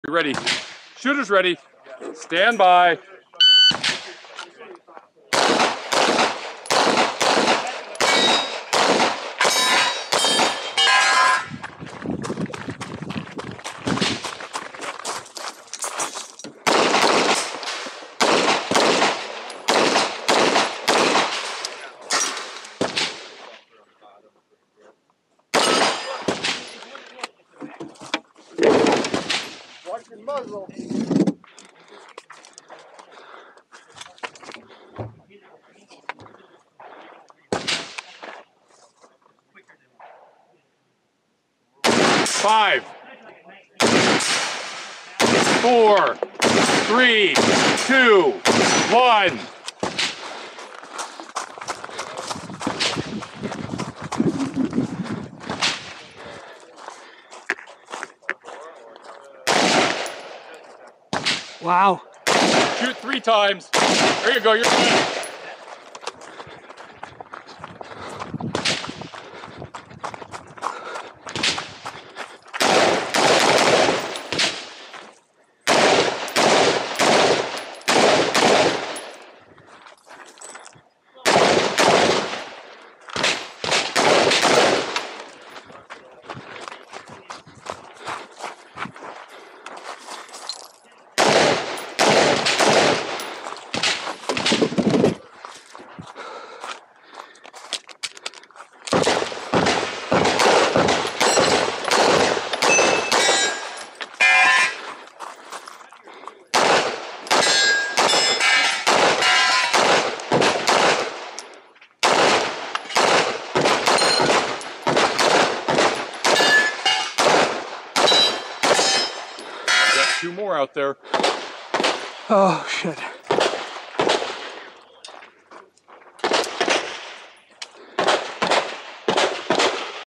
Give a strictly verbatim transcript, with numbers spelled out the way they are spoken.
You're ready. Shooters ready. Stand by. Watch your muzzle. Five, four, three, two, one. Wow. Shoot three times. There you go. You're good. Two more out there. Oh, shit.